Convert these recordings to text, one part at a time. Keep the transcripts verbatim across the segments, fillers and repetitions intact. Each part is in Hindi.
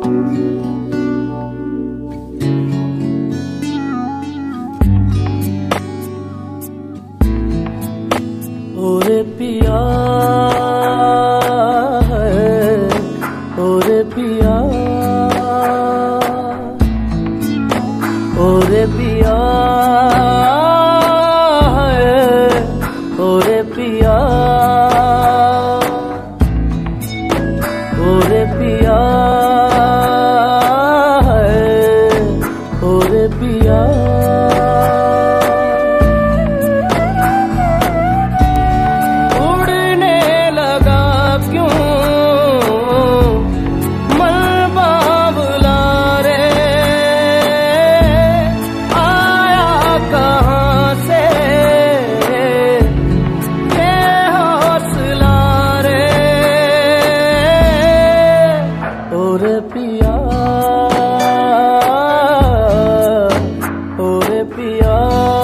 ओरे पिया है, ओरे पिया, ओरे पिया है, ओरे पिया, ओरे पिया है, ओरे पिया। ओरे पिया, ओरे पिया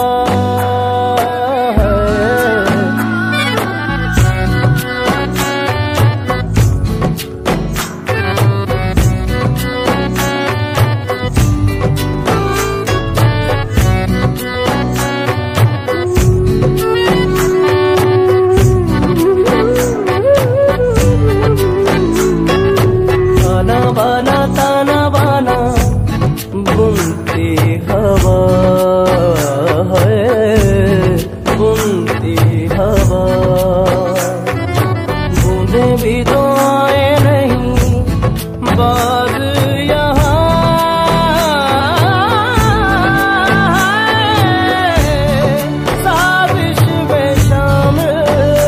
बाना ताना बाना बुनती हवा है, बुनती हवा, बूंदे भी तो आए नहीं बाग यहाँ, साजिश में शामिल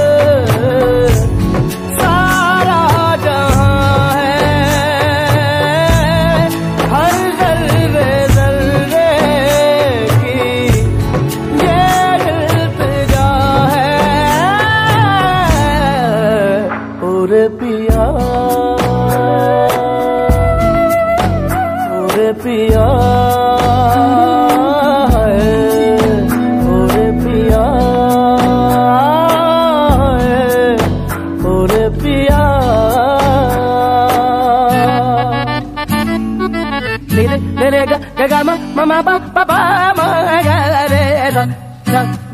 सारा जहाँ ओरे पिया, ओरे पिया है, ओरे पिया है, ओरे पिया। रे रे रे ग ग ग म म म प प प म ग रे रे सा